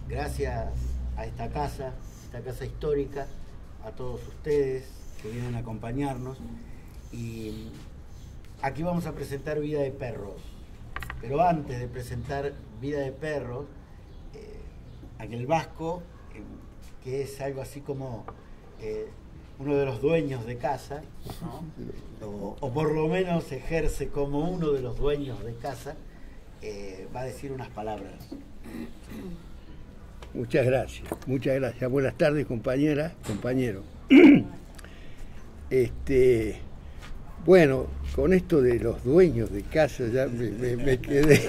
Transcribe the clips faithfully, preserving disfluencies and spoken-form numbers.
gracias a esta casa, esta casa histórica, a todos ustedes que vienen a acompañarnos. Y aquí vamos a presentar Vida de Perros. Pero antes de presentar Vida de Perros, eh, aquel vasco, eh, que es algo así como eh, uno de los dueños de casa, ¿no? o, o por lo menos ejerce como uno de los dueños de casa, eh, va a decir unas palabras. Muchas gracias, muchas gracias. Buenas tardes, compañeras, compañeros. Este, bueno, con esto de los dueños de casa ya me, me, me quedé.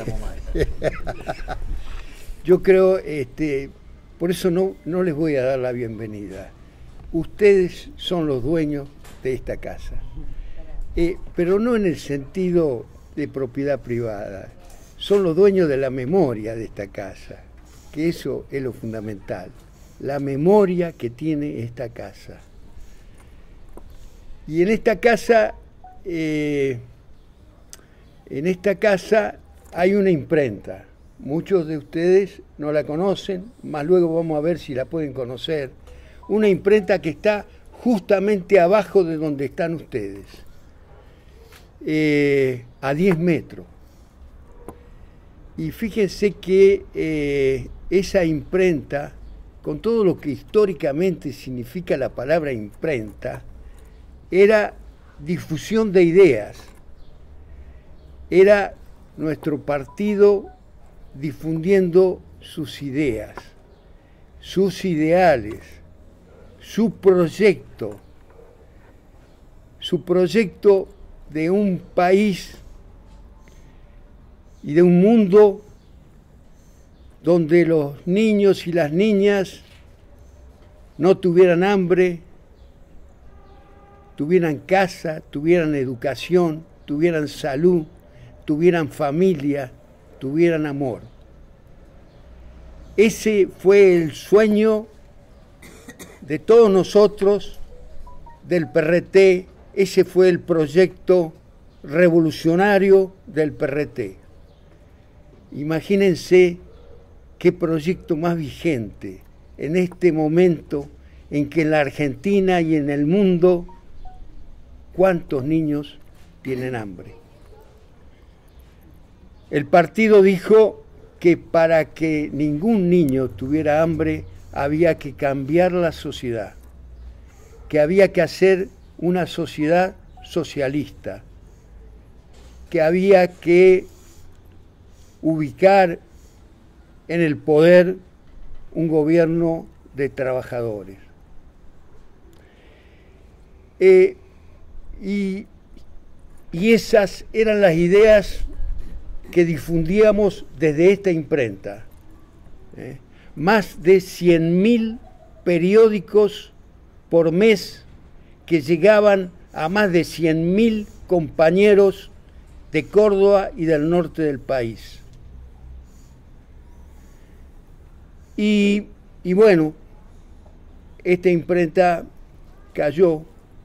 Yo creo, este, por eso no, no les voy a dar la bienvenida. Ustedes son los dueños de esta casa, eh, pero no en el sentido de propiedad privada. Son los dueños de la memoria de esta casa, que eso es lo fundamental, la memoria que tiene esta casa. Y en esta casa, eh, en esta casa hay una imprenta. Muchos de ustedes no la conocen, más luego vamos a ver si la pueden conocer. Una imprenta que está justamente abajo de donde están ustedes, eh, a diez metros. Y fíjense que eh, esa imprenta, con todo lo que históricamente significa la palabra imprenta, era difusión de ideas. Era nuestro partido difundiendo sus ideas, sus ideales, su proyecto, su proyecto de un país y de un mundo donde los niños y las niñas no tuvieran hambre, tuvieran casa, tuvieran educación, tuvieran salud, tuvieran familia, tuvieran amor. Ese fue el sueño de todos nosotros, del P R T, ese fue el proyecto revolucionario del P R T. Imagínense qué proyecto más vigente en este momento en que en la Argentina y en el mundo, ¿cuántos niños tienen hambre? El partido dijo que para que ningún niño tuviera hambre había que cambiar la sociedad, que había que hacer una sociedad socialista, que había que ubicar en el poder un gobierno de trabajadores. Eh, y, y esas eran las ideas que difundíamos desde esta imprenta. ¿eh? Más de cien mil periódicos por mes que llegaban a más de cien mil compañeros de Córdoba y del norte del país. Y, y bueno, esta imprenta cayó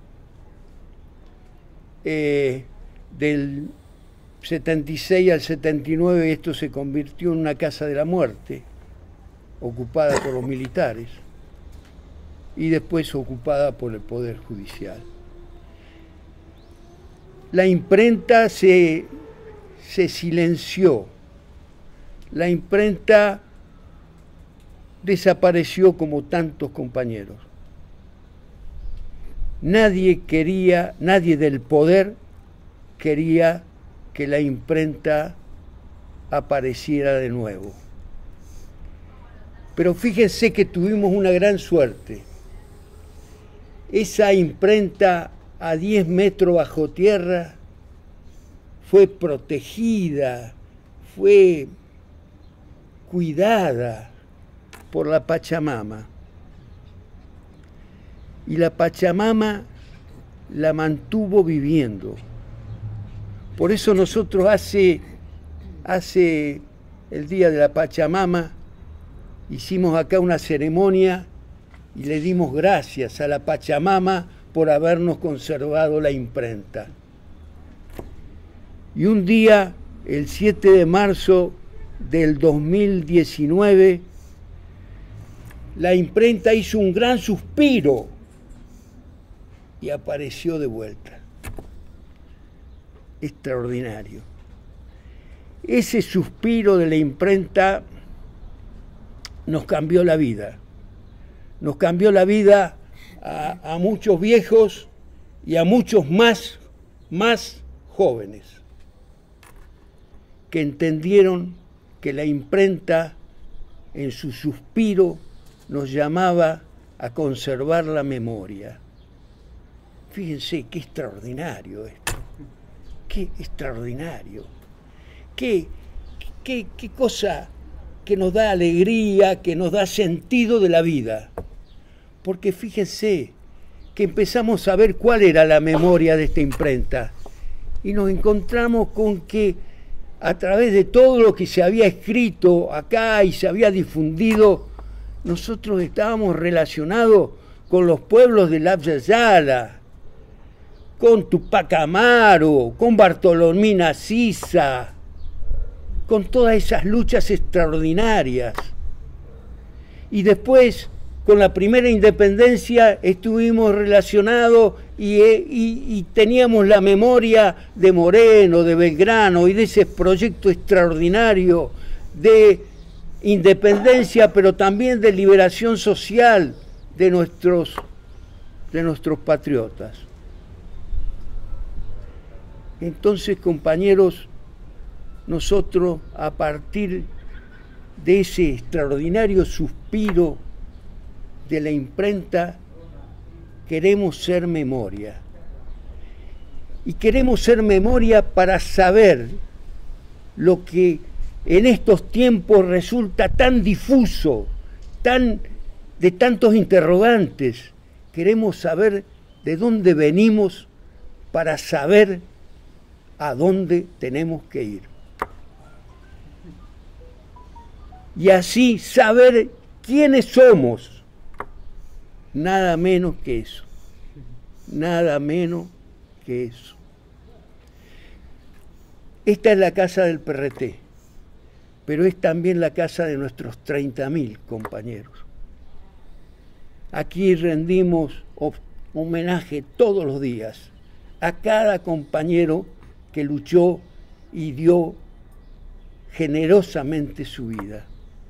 eh, del setenta y seis al setenta y nueve, esto se convirtió en una casa de la muerte, ocupada por los militares y después ocupada por el Poder Judicial. La imprenta se, se silenció, la imprenta desapareció como tantos compañeros. Nadie quería, nadie del poder quería que la imprenta apareciera de nuevo. Pero fíjense que tuvimos una gran suerte. Esa imprenta a diez metros bajo tierra fue protegida, fue cuidada por la Pachamama. Y la Pachamama la mantuvo viviendo. Por eso nosotros hace, hace el día de la Pachamama hicimos acá una ceremonia y le dimos gracias a la Pachamama por habernos conservado la imprenta. Y un día, el siete de marzo del dos mil diecinueve, la imprenta hizo un gran suspiro y apareció de vuelta. Extraordinario. Ese suspiro de la imprenta nos cambió la vida. Nos cambió la vida a, a muchos viejos y a muchos más, más jóvenes que entendieron que la imprenta en su suspiro nos llamaba a conservar la memoria. Fíjense qué extraordinario esto, qué extraordinario, qué, qué, qué cosa que nos da alegría, que nos da sentido de la vida. Porque fíjense que empezamos a ver cuál era la memoria de esta imprenta y nos encontramos con que a través de todo lo que se había escrito acá y se había difundido, nosotros estábamos relacionados con los pueblos del Abya Yala, con Tupac Amaru, con Bartolomé Sisa, con todas esas luchas extraordinarias. Y después, con la primera independencia, estuvimos relacionados y, y, y teníamos la memoria de Moreno, de Belgrano y de ese proyecto extraordinario de independencia, pero también de liberación social de nuestros, de nuestros patriotas. Entonces, compañeros, nosotros, a partir de ese extraordinario suspiro de la imprenta, queremos ser memoria. Y queremos ser memoria para saber lo que en estos tiempos resulta tan difuso, tan, de tantos interrogantes. Queremos saber de dónde venimos para saber a dónde tenemos que ir. Y así saber quiénes somos. Nada menos que eso. Nada menos que eso. Esta es la casa del P R T, pero es también la casa de nuestros treinta mil compañeros. Aquí rendimos homenaje todos los días a cada compañero que luchó y dio generosamente su vida.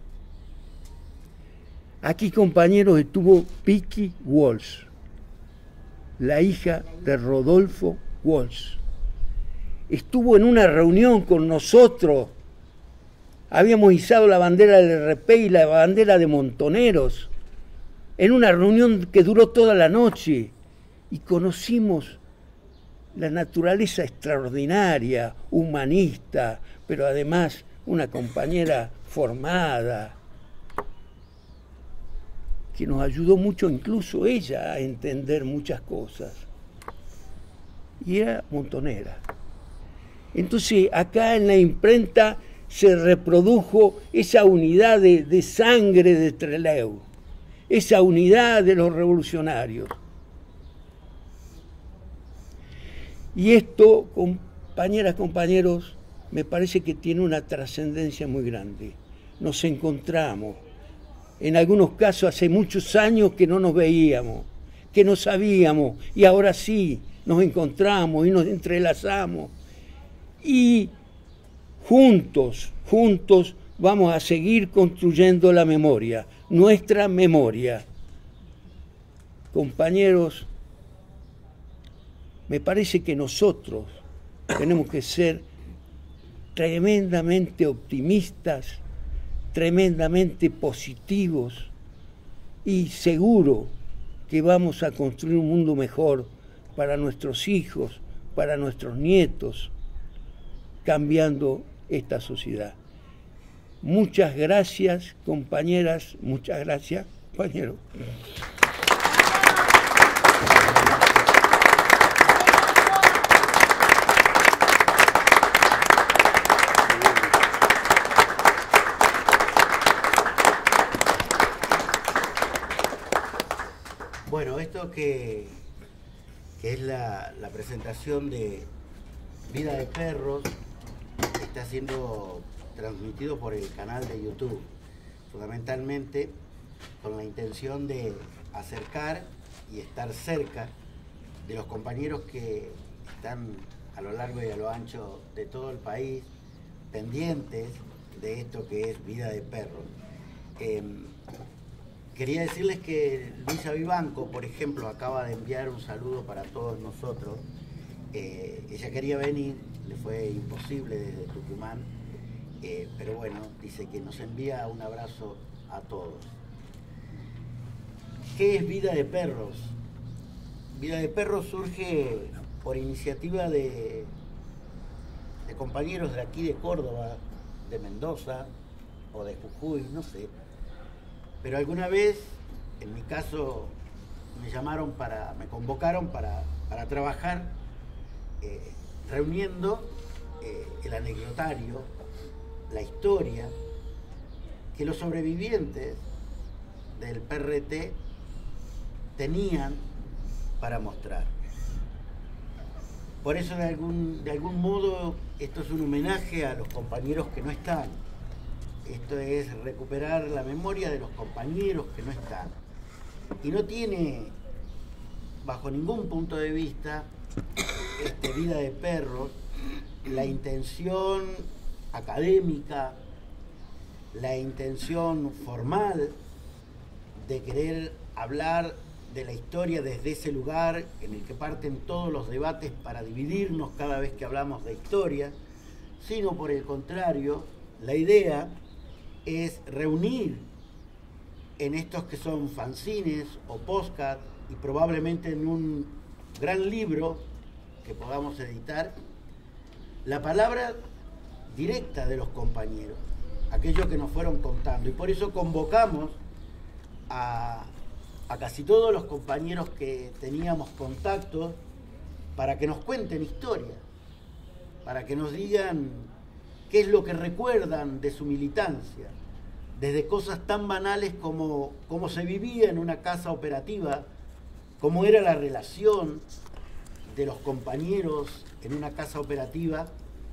Aquí, compañeros, estuvo Vicky Walsh, la hija de Rodolfo Walsh. Estuvo en una reunión con nosotros. Habíamos izado la bandera del R P y la bandera de Montoneros, en una reunión que duró toda la noche, y conocimos la naturaleza extraordinaria, humanista, pero además una compañera formada, que nos ayudó mucho, incluso ella, a entender muchas cosas. Y era montonera. Entonces, acá en la imprenta se reprodujo esa unidad de, de sangre de Trelew, esa unidad de los revolucionarios. Y esto, compañeras, compañeros, me parece que tiene una trascendencia muy grande. Nos encontramos, en algunos casos hace muchos años que no nos veíamos, que no sabíamos, y ahora sí nos encontramos y nos entrelazamos. Y juntos, juntos vamos a seguir construyendo la memoria, nuestra memoria. Compañeros, me parece que nosotros tenemos que ser tremendamente optimistas, tremendamente positivos y seguro que vamos a construir un mundo mejor para nuestros hijos, para nuestros nietos, cambiando esta sociedad. Muchas gracias, compañeras, muchas gracias, compañeros. Bueno, esto que, que es la, la presentación de Vida de Perros, está siendo transmitido por el canal de YouTube. Fundamentalmente con la intención de acercar y estar cerca de los compañeros que están a lo largo y a lo ancho de todo el país, pendientes de esto que es Vida de Perros. Eh, quería decirles que Luisa Vivanco, por ejemplo, acaba de enviar un saludo para todos nosotros. Eh, ella quería venir, le fue imposible desde Tucumán, eh, pero bueno, dice que nos envía un abrazo a todos. ¿Qué es Vida de Perros? Vida de Perros surge por iniciativa de, de compañeros de aquí de Córdoba, de Mendoza o de Jujuy, no sé. Pero alguna vez, en mi caso, me llamaron para, me convocaron para, para trabajar eh, reuniendo eh, el anecdotario, la historia que los sobrevivientes del P R T tenían para mostrar. Por eso de algún, de algún modo esto es un homenaje a los compañeros que no están. Esto es recuperar la memoria de los compañeros que no están. Y no tiene, bajo ningún punto de vista, este, Vida de Perros, la intención académica, la intención formal de querer hablar de la historia desde ese lugar en el que parten todos los debates para dividirnos cada vez que hablamos de historia, sino por el contrario, la idea es reunir en estos que son fanzines o podcast y probablemente en un gran libro que podamos editar, la palabra directa de los compañeros, aquellos que nos fueron contando. Y por eso convocamos a, a casi todos los compañeros que teníamos contacto para que nos cuenten historia, para que nos digan qué es lo que recuerdan de su militancia, desde cosas tan banales como cómo se vivía en una casa operativa, cómo era la relación de los compañeros en una casa operativa,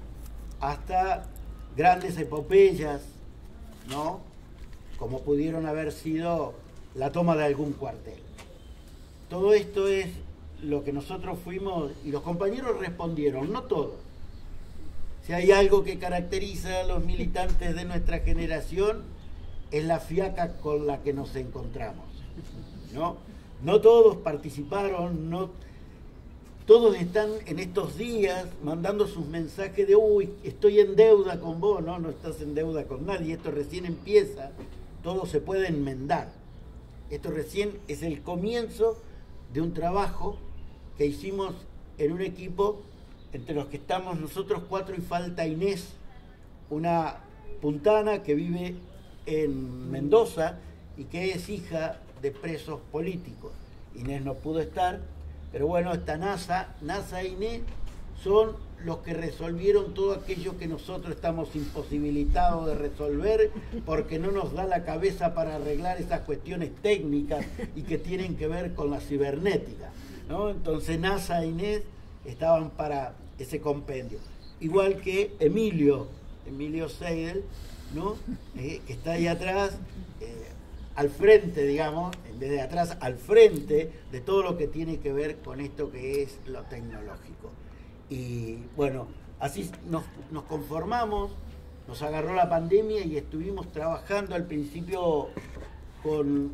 hasta grandes epopeyas, ¿no? Como pudieron haber sido la toma de algún cuartel. Todo esto es lo que nosotros fuimos, y los compañeros respondieron, no todos. Si hay algo que caracteriza a los militantes de nuestra generación, es la fiaca con la que nos encontramos, ¿no? No todos participaron, no todos están en estos días mandando sus mensajes de uy, estoy en deuda con vos. No, no estás en deuda con nadie, esto recién empieza, todo se puede enmendar. Esto recién es el comienzo de un trabajo que hicimos en un equipo entre los que estamos nosotros cuatro y falta Inés, una puntana que vive en Mendoza y que es hija de presos políticos. Inés no pudo estar, pero bueno, esta NASA, NASA e Inés son los que resolvieron todo aquello que nosotros estamos imposibilitados de resolver porque no nos da la cabeza para arreglar esas cuestiones técnicas y que tienen que ver con la cibernética, ¿no? Entonces NASA e Inés estaban para ese compendio. Igual que Emilio, Emilio Seidel, ¿no? Eh, que está ahí atrás, eh, al frente, digamos, en vez de atrás, al frente de todo lo que tiene que ver con esto que es lo tecnológico. Y bueno, así nos, nos conformamos, nos agarró la pandemia y estuvimos trabajando al principio con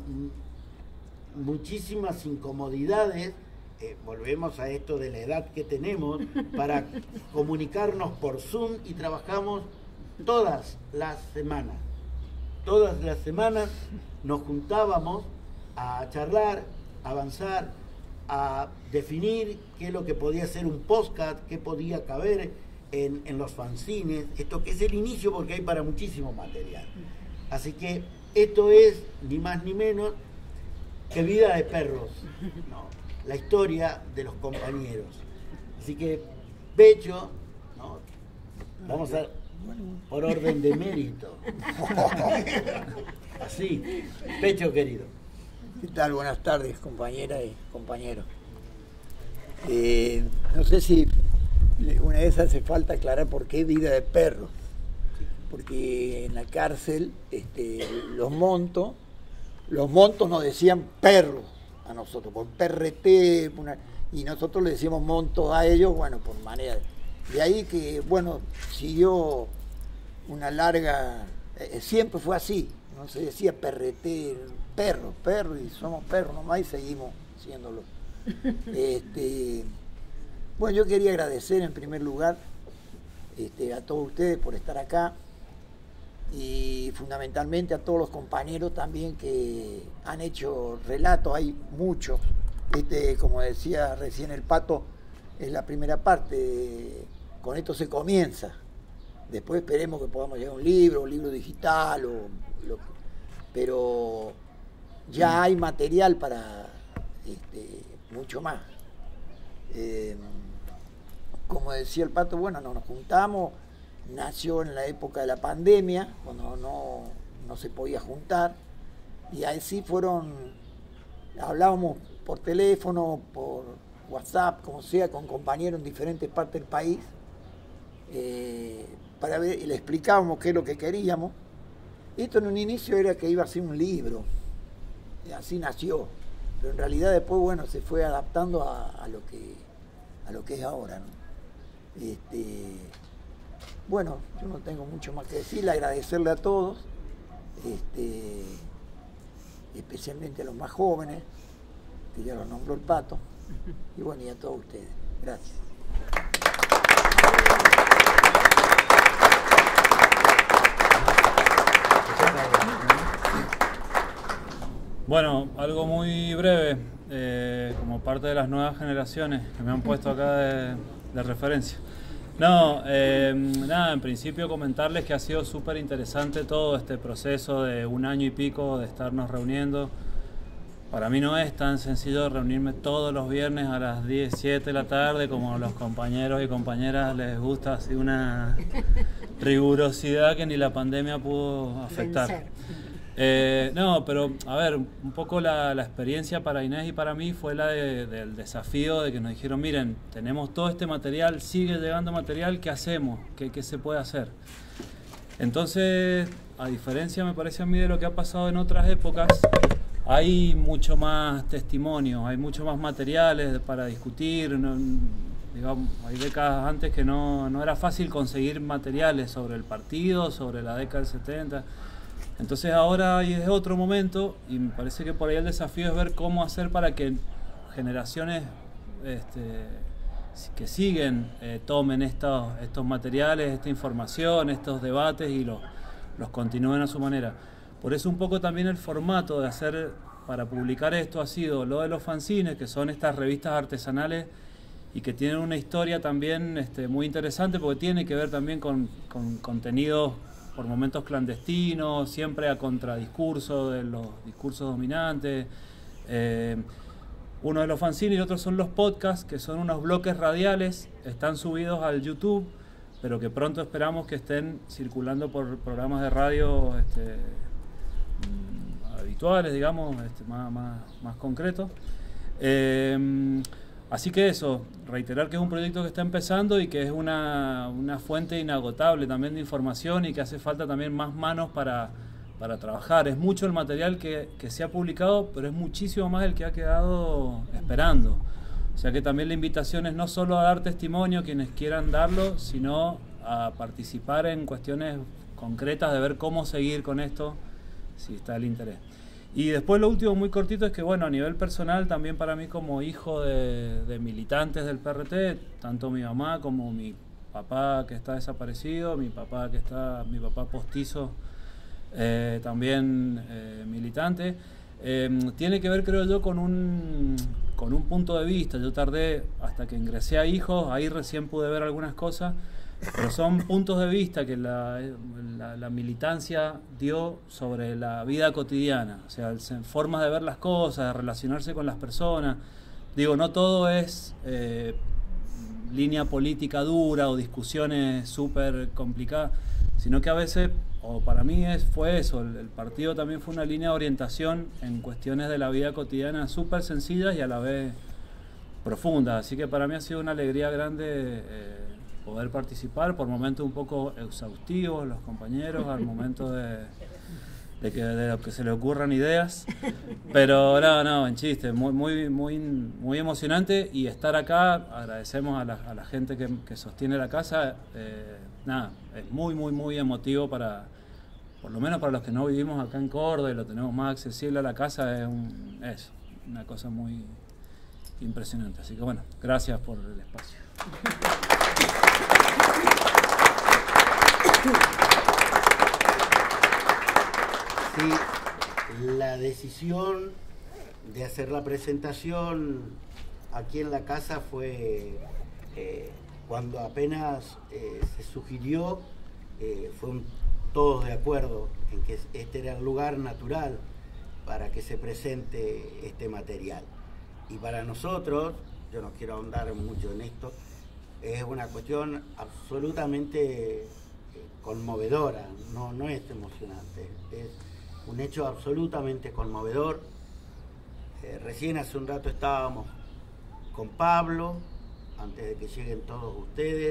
muchísimas incomodidades. Eh, volvemos a esto de la edad que tenemos para comunicarnos por Zoom y trabajamos todas las semanas. Todas las semanas nos juntábamos a charlar, a avanzar, a definir qué es lo que podía ser un podcast, qué podía caber en, en los fanzines, esto que es el inicio porque hay para muchísimo material. Así que esto es ni más ni menos que Vida de Perros, ¿no? La historia de los compañeros. Así que, Pecho, ¿no? Vamos a, por orden de mérito. Así, Pecho querido. ¿Qué tal? Buenas tardes, compañeras y compañeros. Eh, no sé si una vez hace falta aclarar por qué Vida de Perros. Porque en la cárcel este, los monto los montos nos decían perros a nosotros, por P R T, una, y nosotros le decíamos montos a ellos, bueno, por manera de, de ahí que, bueno, siguió una larga, eh, siempre fue así, no se decía P R T, perro, perro, y somos perros nomás y seguimos siéndolo. Este, bueno, yo quería agradecer en primer lugar este, a todos ustedes por estar acá y fundamentalmente a todos los compañeros también que han hecho relatos, hay muchos. Este, como decía recién el Pato, es la primera parte, con esto se comienza. Después esperemos que podamos llegar a un libro, un libro digital, o lo, pero ya hay material para este, mucho más. Eh, como decía el Pato, bueno, nos juntamos, nació en la época de la pandemia, cuando no, no se podía juntar, y así fueron, hablábamos por teléfono, por WhatsApp, como sea, con compañeros en diferentes partes del país, eh, para ver, y le explicábamos qué es lo que queríamos. Esto en un inicio era que iba a ser un libro, y así nació, pero en realidad después, bueno, se fue adaptando a, a lo que a lo que es ahora, ¿no? Este, bueno, yo no tengo mucho más que decirle, agradecerle a todos, este, especialmente a los más jóvenes, que ya los nombró el Pato, y bueno, y a todos ustedes. Gracias. Bueno, algo muy breve, eh, como parte de las nuevas generaciones que me han puesto acá de, de referencia. No, eh, nada, en principio comentarles que ha sido súper interesante todo este proceso de un año y pico de estarnos reuniendo. Para mí no es tan sencillo reunirme todos los viernes a las diez, siete de la tarde como a los compañeros y compañeras les gusta, así una rigurosidad que ni la pandemia pudo afectar. Eh, no, pero a ver, un poco la, la experiencia para Inés y para mí fue la de, del desafío de que nos dijeron, miren, tenemos todo este material, sigue llegando material, ¿qué hacemos? ¿Qué, qué se puede hacer? Entonces, a diferencia me parece a mí de lo que ha pasado en otras épocas, hay mucho más testimonio, hay mucho más materiales para discutir, no, digamos, hay décadas antes que no, no era fácil conseguir materiales sobre el partido, sobre la década del setenta. Entonces ahora es otro momento y me parece que por ahí el desafío es ver cómo hacer para que generaciones este, que siguen eh, tomen estos, estos materiales, esta información, estos debates y los, los continúen a su manera. Por eso un poco también el formato de hacer para publicar esto ha sido lo de los fanzines, que son estas revistas artesanales y que tienen una historia también este, muy interesante porque tiene que ver también con, con contenidos por momentos clandestinos, siempre a contradiscurso de los discursos dominantes. Eh, uno de los fanzines y el otro son los podcasts, que son unos bloques radiales, están subidos al YouTube, pero que pronto esperamos que estén circulando por programas de radio este, habituales, digamos, este, más, más, más concretos. Eh, Así que eso, reiterar que es un proyecto que está empezando y que es una, una fuente inagotable también de información y que hace falta también más manos para, para trabajar. Es mucho el material que, que se ha publicado, pero es muchísimo más el que ha quedado esperando. O sea que también la invitación es no solo a dar testimonio quienes quieran darlo, sino a participar en cuestiones concretas de ver cómo seguir con esto, si está el interés. Y después lo último muy cortito es que bueno, a nivel personal también para mí como hijo de, de militantes del P R T, tanto mi mamá como mi papá que está desaparecido, mi papá que está, mi papá postizo eh, también eh, militante, eh, tiene que ver creo yo con un, con un punto de vista. Yo tardé hasta que ingresé a hijos, ahí recién pude ver algunas cosas. Pero son puntos de vista que la, la, la militancia dio sobre la vida cotidiana, o sea, formas de ver las cosas, de relacionarse con las personas. Digo, no todo es eh, línea política dura o discusiones súper complicadas, sino que a veces, o para mí es, fue eso, el, el partido también fue una línea de orientación en cuestiones de la vida cotidiana súper sencillas y a la vez profundas. Así que para mí ha sido una alegría grande eh, poder participar, por momentos un poco exhaustivos los compañeros, al momento de, de que de lo que se le ocurran ideas, pero no, no, en chiste, muy, muy, muy, muy emocionante, y estar acá, agradecemos a la, a la gente que, que sostiene la casa, eh, nada, es muy, muy, muy emotivo para, por lo menos para los que no vivimos acá en Córdoba y lo tenemos más accesible a la casa, es, un, es una cosa muy impresionante, así que bueno, gracias por el espacio. Sí, la decisión de hacer la presentación aquí en la casa fue eh, cuando apenas eh, se sugirió, eh, fue un, todos de acuerdo en que este era el lugar natural para que se presente este material. Y para nosotros, yo no quiero ahondar mucho en esto, es una cuestión absolutamente eh, conmovedora, no, no es emocionante, es un hecho absolutamente conmovedor. Eh, recién hace un rato estábamos con Pablo, antes de que lleguen todos ustedes,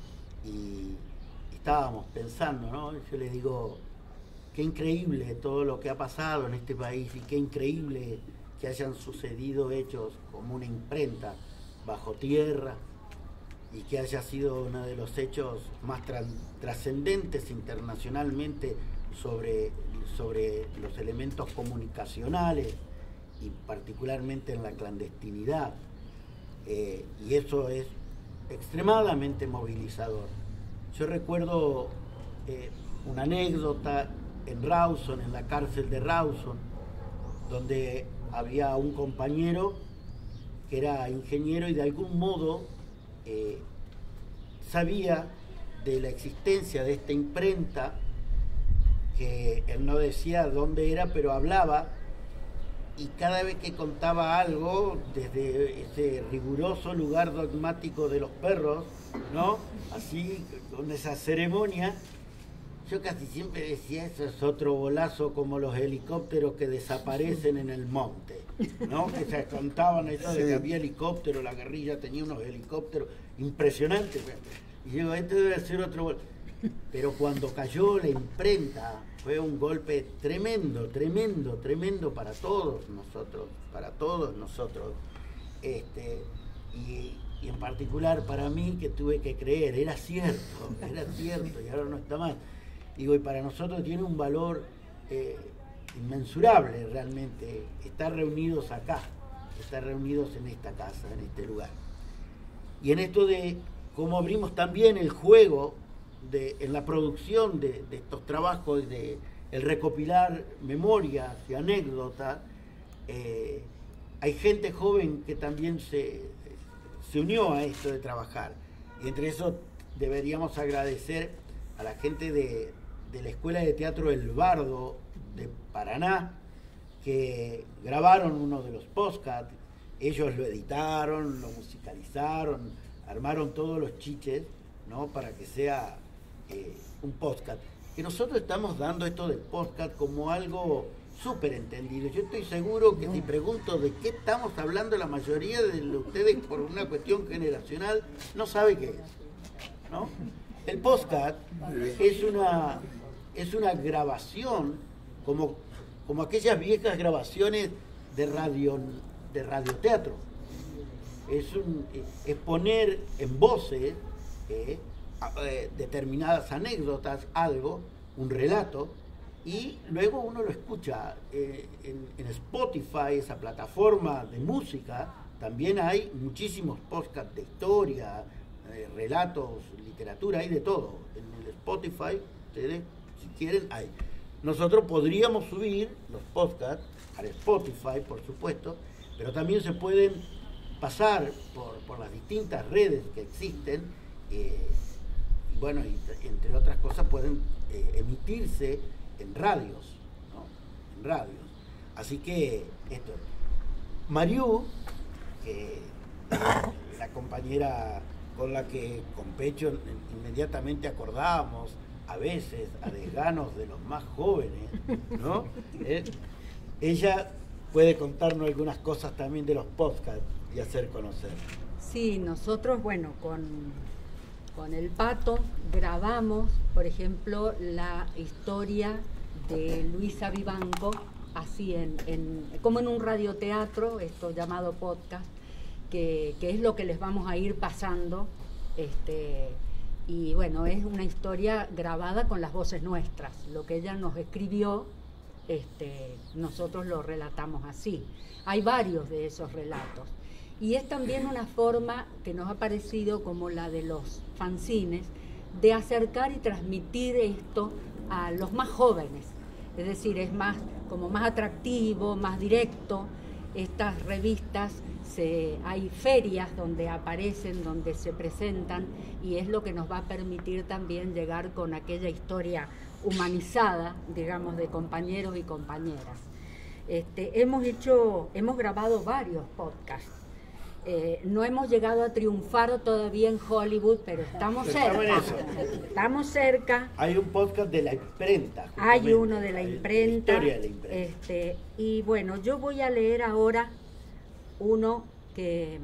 y estábamos pensando, ¿no? Yo le digo, qué increíble todo lo que ha pasado en este país y qué increíble que hayan sucedido hechos como una imprenta bajo tierra y que haya sido uno de los hechos más trascendentes internacionalmente sobre, sobre los elementos comunicacionales y particularmente en la clandestinidad. Eh, y eso es extremadamente movilizador. Yo recuerdo eh, una anécdota en Rawson, en la cárcel de Rawson, donde había un compañero que era ingeniero y de algún modo eh, sabía de la existencia de esta imprenta, que él no decía dónde era, pero hablaba, y cada vez que contaba algo, desde ese riguroso lugar dogmático de los perros, ¿no? Así, con esa ceremonia, yo casi siempre decía, eso es otro bolazo como los helicópteros que desaparecen en el monte, ¿no? Que se contaban eso de que había helicópteros, la guerrilla tenía unos helicópteros impresionantes. Y digo, este debe ser otro bolazo. Pero cuando cayó la imprenta, fue un golpe tremendo, tremendo, tremendo para todos nosotros, para todos nosotros. Este, y, y en particular para mí, que tuve que creer, era cierto, era cierto, y ahora no está más. Digo, y para nosotros tiene un valor eh, inmensurable realmente estar reunidos acá, estar reunidos en esta casa, en este lugar. Y en esto de cómo abrimos también el juego de, en la producción de, de estos trabajos, de el recopilar memorias y anécdotas, eh, hay gente joven que también se, se unió a esto de trabajar. Y entre eso deberíamos agradecer a la gente de, de la Escuela de Teatro El Bardo de Paraná, que grabaron uno de los podcasts, ellos lo editaron, lo musicalizaron, armaron todos los chiches, ¿no? Para que sea eh, un podcast. Que nosotros estamos dando esto del podcast como algo súper entendido. Yo estoy seguro que si pregunto de qué estamos hablando, la mayoría de ustedes, por una cuestión generacional, no sabe qué es, ¿no? El podcast es una, es una grabación, como, como aquellas viejas grabaciones de radio, de radioteatro. Es, un, es poner en voces eh, eh, determinadas anécdotas, algo, un relato, y luego uno lo escucha eh, en, en Spotify, esa plataforma de música. También hay muchísimos podcasts de historia, eh, relatos, literatura, hay de todo. En el Spotify, ustedes, si quieren, hay. Nosotros podríamos subir los podcasts al Spotify, por supuesto, pero también se pueden pasar por, por las distintas redes que existen, eh, y bueno, y, entre otras cosas pueden eh, emitirse en radios, ¿no? En radios. Así que esto. Mariú, que es la compañera con la que con pecho inmediatamente acordábamos, a veces a desganos de los más jóvenes, ¿no? Eh, ella puede contarnos algunas cosas también de los podcasts y hacer conocer. Sí, nosotros, bueno, con, con el Pato grabamos, por ejemplo, la historia de Luisa Vivanco, así en, en, como en un radioteatro, esto llamado podcast, que, que es lo que les vamos a ir pasando. Este, y bueno, es una historia grabada con las voces nuestras. Lo que ella nos escribió, este, nosotros lo relatamos así. Hay varios de esos relatos. Y es también una forma que nos ha parecido como la de los fanzines, de acercar y transmitir esto a los más jóvenes. Es decir, es más, como más atractivo, más directo. Estas revistas, se, hay ferias donde aparecen, donde se presentan, y es lo que nos va a permitir también llegar con aquella historia humanizada, digamos, de compañeros y compañeras. Este, hemos hecho, hemos grabado varios podcasts. Eh, no hemos llegado a triunfar todavía en Hollywood, pero estamos Estamos en cerca. eso. Estamos cerca. Hay un podcast de la imprenta. Hay justamente. uno de la imprenta. La historia de la imprenta. Este, y bueno, yo voy a leer ahora uno que,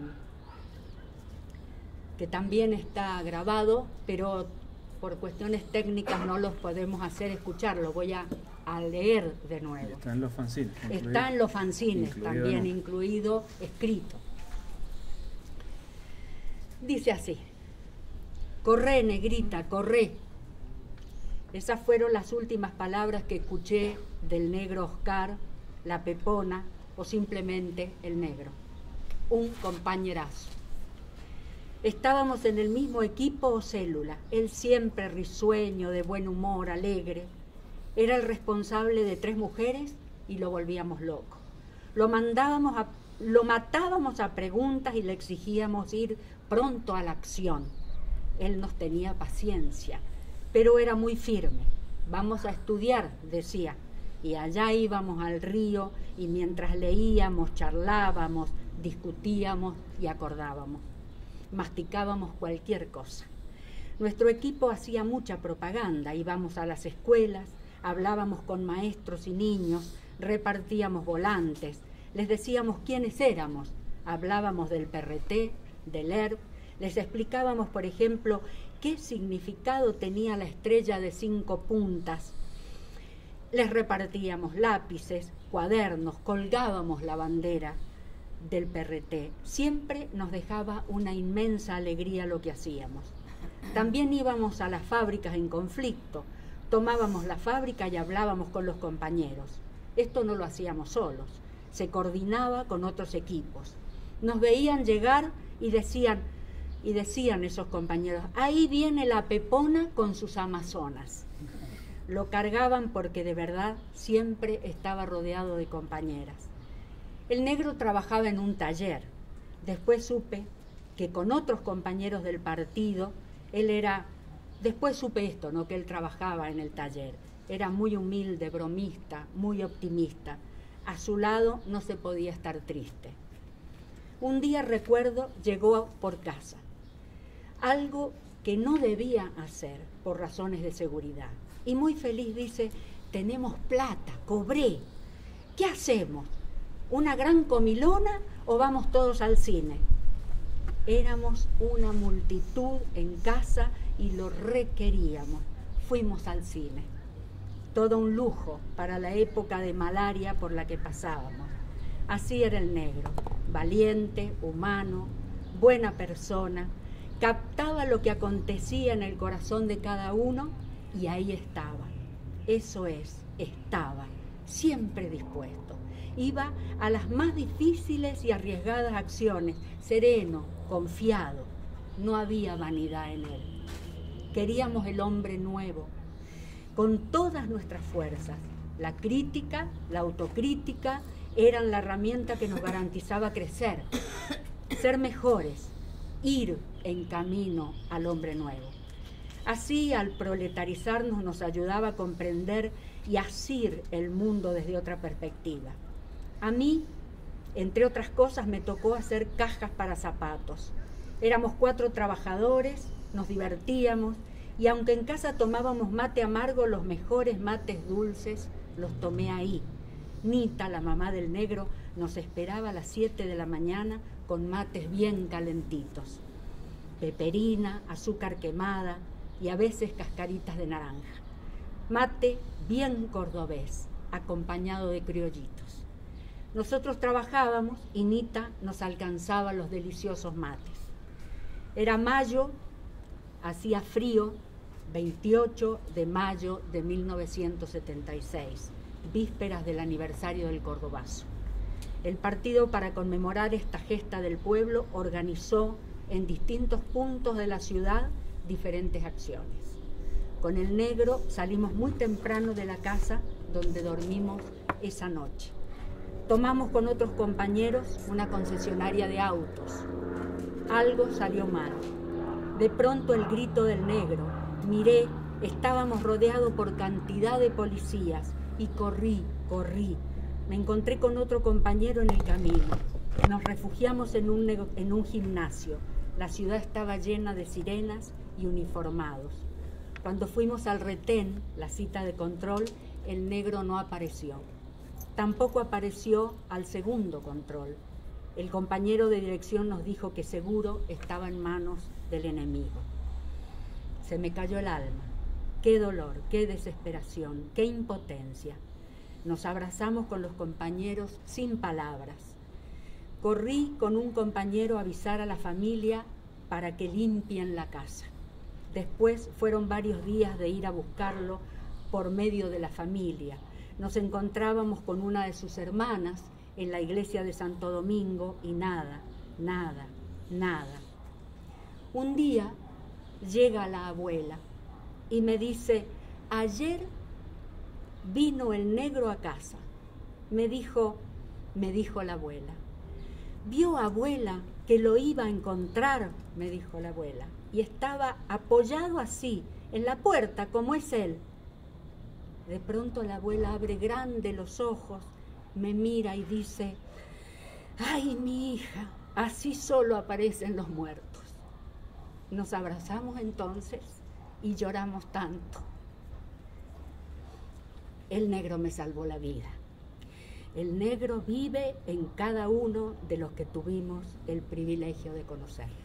que también está grabado, pero por cuestiones técnicas no los podemos hacer escuchar. Lo voy a, a leer de nuevo. Está en los fanzines. Está en los fanzines, incluido, también ¿no? incluido escrito. Dice así: corré, negrita, corré. Esas fueron las últimas palabras que escuché del negro Oscar, la Pepona o simplemente el negro. Un compañerazo. Estábamos en el mismo equipo o célula. Él siempre risueño, de buen humor, alegre. Era el responsable de tres mujeres y lo volvíamos loco. Lo mandábamos a, lo matábamos a preguntas y le exigíamos ir pronto a la acción. Él nos tenía paciencia, pero era muy firme. Vamos a estudiar, decía, y allá íbamos al río y mientras leíamos, charlábamos, discutíamos y acordábamos. Masticábamos cualquier cosa. Nuestro equipo hacía mucha propaganda, íbamos a las escuelas, hablábamos con maestros y niños, repartíamos volantes, les decíamos quiénes éramos, hablábamos del P R T, del E R P, les explicábamos, por ejemplo, qué significado tenía la estrella de cinco puntas. Les repartíamos lápices, cuadernos, colgábamos la bandera del P R T. Siempre nos dejaba una inmensa alegría lo que hacíamos. También íbamos a las fábricas en conflicto, tomábamos la fábrica y hablábamos con los compañeros. Esto no lo hacíamos solos, se coordinaba con otros equipos. Nos veían llegar y decían, y decían esos compañeros, ahí viene la Pepona con sus amazonas. Lo cargaban porque de verdad siempre estaba rodeado de compañeras. El negro trabajaba en un taller. Después supe que con otros compañeros del partido, él era, después supe esto, ¿no? Que él trabajaba en el taller. Era muy humilde, bromista, muy optimista. A su lado no se podía estar triste. Un día, recuerdo, llegó por casa. Algo que no debía hacer por razones de seguridad. Y muy feliz dice, tenemos plata, cobré. ¿Qué hacemos? ¿Una gran comilona o vamos todos al cine? Éramos una multitud en casa y lo requeríamos. Fuimos al cine. Todo un lujo para la época de malaria por la que pasábamos. Así era el negro, valiente, humano, buena persona, captaba lo que acontecía en el corazón de cada uno y ahí estaba. Eso es, estaba, siempre dispuesto. Iba a las más difíciles y arriesgadas acciones, sereno, confiado. No había vanidad en él. Queríamos el hombre nuevo, con todas nuestras fuerzas. La crítica, la autocrítica, eran la herramienta que nos garantizaba crecer, ser mejores, ir en camino al hombre nuevo. Así, al proletarizarnos, nos ayudaba a comprender y asir el mundo desde otra perspectiva. A mí, entre otras cosas, me tocó hacer cajas para zapatos. Éramos cuatro trabajadores, nos divertíamos, y aunque en casa tomábamos mate amargo, los mejores mates dulces los tomé ahí. Nita, la mamá del negro, nos esperaba a las siete de la mañana con mates bien calentitos. Peperina, azúcar quemada y a veces cascaritas de naranja. Mate bien cordobés, acompañado de criollitos. Nosotros trabajábamos y Nita nos alcanzaba los deliciosos mates. Era mayo, hacía frío, veintiocho de mayo de mil novecientos setenta y seis, vísperas del aniversario del Cordobazo. El partido, para conmemorar esta gesta del pueblo, organizó en distintos puntos de la ciudad diferentes acciones. Con el negro salimos muy temprano de la casa donde dormimos esa noche. Tomamos con otros compañeros una concesionaria de autos. Algo salió mal. De pronto el grito del negro. Miré, estábamos rodeados por cantidad de policías y corrí, corrí. Me encontré con otro compañero en el camino. Nos refugiamos en un, en un gimnasio. La ciudad estaba llena de sirenas y uniformados. Cuando fuimos al retén, la cita de control, el negro no apareció. Tampoco apareció al segundo control. El compañero de dirección nos dijo que seguro estaba en manos del enemigo. Se me cayó el alma. Qué dolor, qué desesperación, qué impotencia. Nos abrazamos con los compañeros sin palabras. Corrí con un compañero a avisar a la familia para que limpien la casa. Después fueron varios días de ir a buscarlo por medio de la familia. Nos encontrábamos con una de sus hermanas en la iglesia de Santo Domingo y nada, nada, nada. Un día llega la abuela y me dice, ayer vino el negro a casa. Me dijo, me dijo la abuela. Vio, abuela, que lo iba a encontrar, me dijo la abuela, y estaba apoyado así, en la puerta, como es él. De pronto la abuela abre grande los ojos, me mira y dice, ay, mi hija, así solo aparecen los muertos. Nos abrazamos entonces y lloramos tanto. El negro me salvó la vida. El negro vive en cada uno de los que tuvimos el privilegio de conocerlo.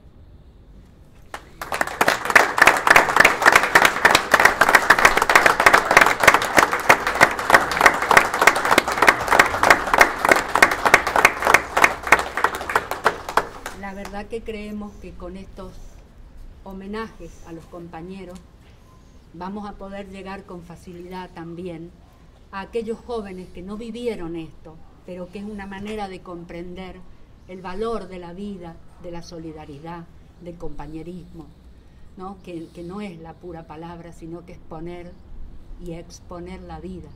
La verdad que creemos que con estos homenajes a los compañeros vamos a poder llegar con facilidad también a aquellos jóvenes que no vivieron esto, pero que es una manera de comprender el valor de la vida, de la solidaridad, del compañerismo, ¿no? Que, que no es la pura palabra, sino que es poner y exponer la vida.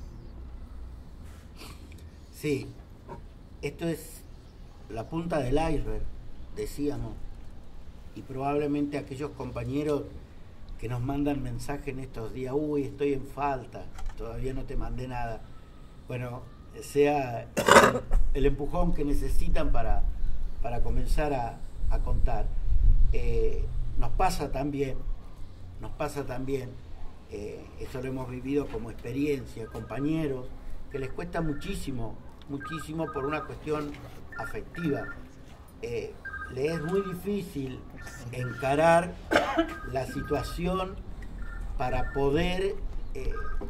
Sí, esto es la punta del iceberg, decíamos, y probablemente aquellos compañeros que nos mandan mensaje en estos días, uy, estoy en falta, todavía no te mandé nada, bueno, sea el, el empujón que necesitan para, para comenzar a, a contar. Eh, nos pasa también, nos pasa también, eh, eso lo hemos vivido como experiencia, compañeros, que les cuesta muchísimo, muchísimo por una cuestión afectiva. Eh, le es muy difícil encarar la situación para poder eh,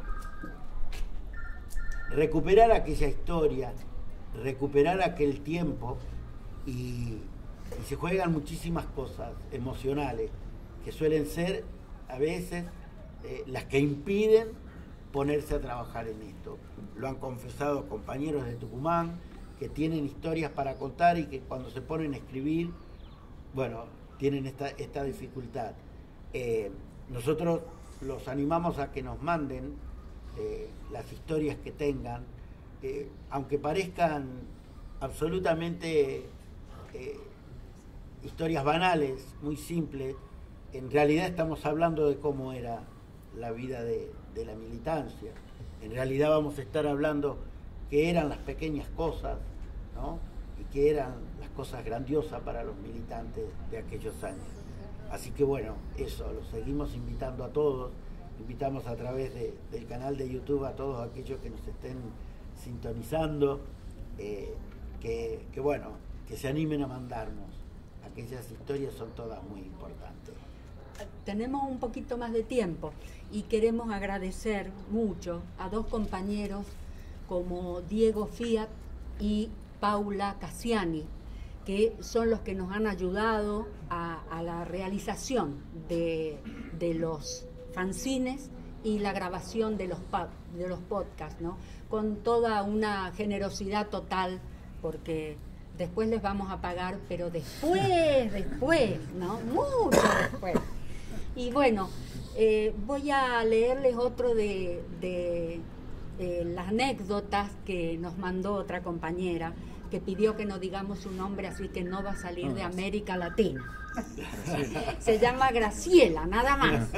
recuperar aquella historia, recuperar aquel tiempo, y, y se juegan muchísimas cosas emocionales que suelen ser a veces eh, las que impiden ponerse a trabajar en esto. Lo han confesado compañeros de Tucumán que tienen historias para contar y que cuando se ponen a escribir, bueno, tienen esta, esta dificultad. Eh, nosotros los animamos a que nos manden eh, las historias que tengan, eh, aunque parezcan absolutamente eh, historias banales, muy simples, en realidad estamos hablando de cómo era la vida de, de la militancia. En realidad vamos a estar hablando que eran las pequeñas cosas, ¿no? Y que eran las cosas grandiosas para los militantes de aquellos años. Así que bueno, eso, los seguimos invitando a todos, invitamos a través de, del canal de YouTube a todos aquellos que nos estén sintonizando, eh, que, que bueno, que se animen a mandarnos. Aquellas historias son todas muy importantes. tenemos un poquito más de tiempo y queremos agradecer mucho a dos compañeros como Diego Fiat y Paula Cassiani, que son los que nos han ayudado a, a la realización de, de los fanzines y la grabación de los, de los podcasts, ¿no? Con toda una generosidad total, porque después les vamos a pagar, pero después, después, ¿no? Mucho después. Y bueno, eh, voy a leerles otro de, de eh, las anécdotas que nos mandó otra compañera, que pidió que no digamos su nombre, así que no va a salir de América Latina. Se llama Graciela, nada más.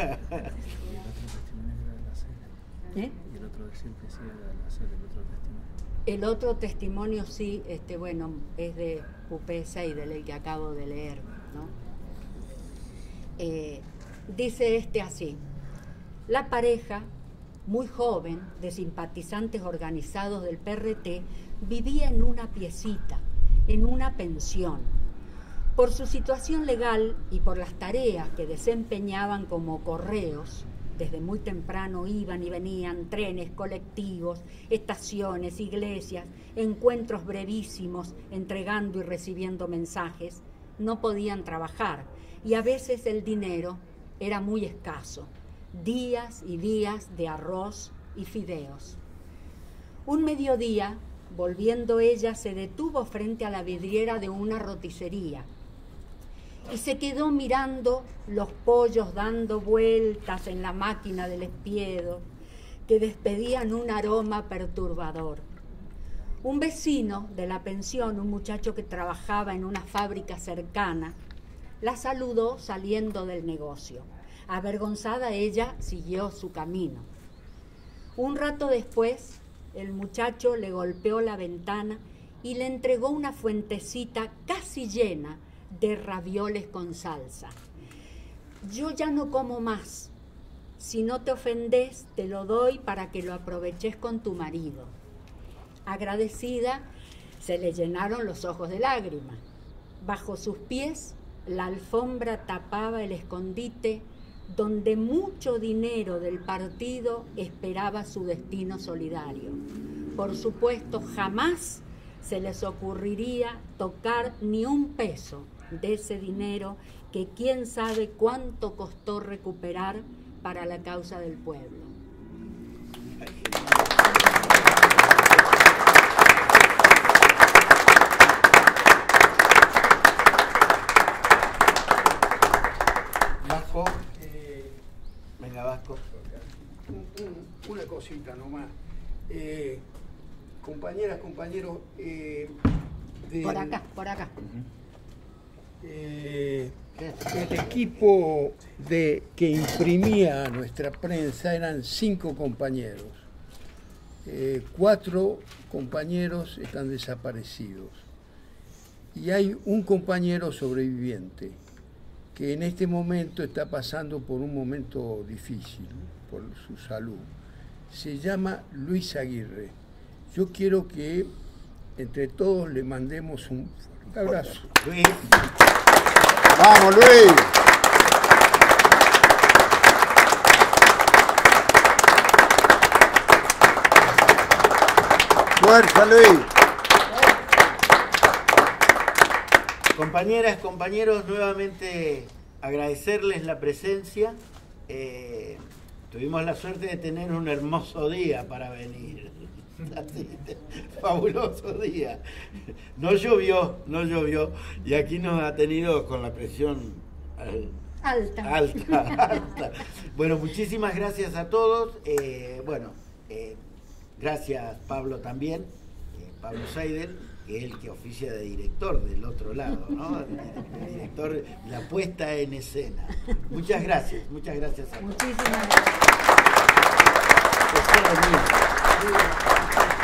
¿Eh? Y el otro siempre sigue hacer el otro testimonio. El otro testimonio sí, este, bueno, es de Pupé Seidel, el que acabo de leer, ¿no? Eh, dice este así: la pareja, muy joven, de simpatizantes organizados del P R T, vivía en una piecita, en una pensión. Por su situación legal y por las tareas que desempeñaban como correos, desde muy temprano iban y venían trenes, colectivos, estaciones, iglesias, encuentros brevísimos, entregando y recibiendo mensajes. No podían trabajar y a veces el dinero era muy escaso. Días y días de arroz y fideos. Un mediodía, volviendo ella, se detuvo frente a la vidriera de una roticería y se quedó mirando los pollos dando vueltas en la máquina del espiedo, que despedían un aroma perturbador. Un vecino de la pensión, un muchacho que trabajaba en una fábrica cercana, la saludó saliendo del negocio. Avergonzada, ella siguió su camino. Un rato después, el muchacho le golpeó la ventana y le entregó una fuentecita casi llena de ravioles con salsa. Yo ya no como más. Si no te ofendes, te lo doy para que lo aproveches con tu marido. Agradecida, se le llenaron los ojos de lágrimas. Bajo sus pies, la alfombra tapaba el escondite donde mucho dinero del partido esperaba su destino solidario. Por supuesto, jamás se les ocurriría tocar ni un peso de ese dinero que quién sabe cuánto costó recuperar para la causa del pueblo. Vasco, venga Vasco. Una cosita nomás. Eh, compañeras, compañeros, eh, del, Por acá, por acá. Eh, el equipo de, que imprimía nuestra prensa eran cinco compañeros. Eh, cuatro compañeros están desaparecidos. Y hay un compañero sobreviviente que en este momento está pasando por un momento difícil, por su salud. Se llama Luis Aguirre. Yo quiero que entre todos le mandemos un fuerte abrazo. Luis. ¡Vamos, Luis! ¡Fuerza, Luis! Compañeras, compañeros, nuevamente agradecerles la presencia. Eh, tuvimos la suerte de tener un hermoso día para venir. Así, fabuloso día. No llovió, no llovió. Y aquí nos ha tenido con la presión al, Alta. alta, alta. Bueno, muchísimas gracias a todos. Eh, bueno, eh, gracias Pablo también, eh, Pablo Seidel, que es el que oficia de director del otro lado, ¿no? El director, la puesta en escena. Muchas gracias, muchas gracias a todos. Muchísimas gracias. Por ser mío.